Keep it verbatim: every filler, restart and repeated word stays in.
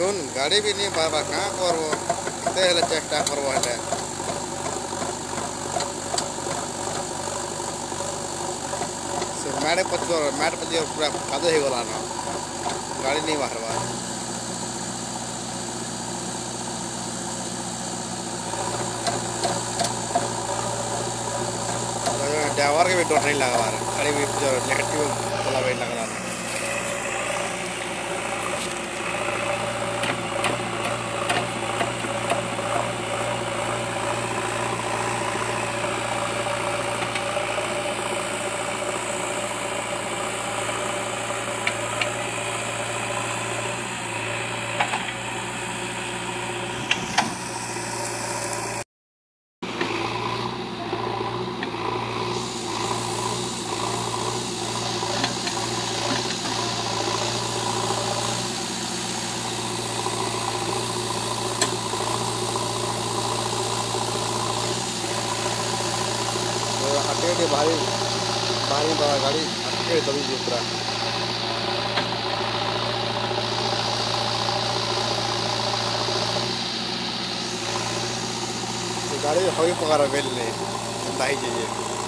देखुन गाड़ी भी नहीं पार्बा कहाँ करबो ते हेले चेष्टा करबो हेले से मैडे पचो मैड पचो पूरा कादो हे गला न गाड़ी नहीं बाहरवा ड्राइवर के भी डोट नहीं लगा गाड़ी भी जो नेगेटिव वाला भी लग रहा हटे भारी भारी बड़ा गाड़ी हटे दबी दूसरा गाड़ी हवी पकड़ा बेल ने दाई चाहिए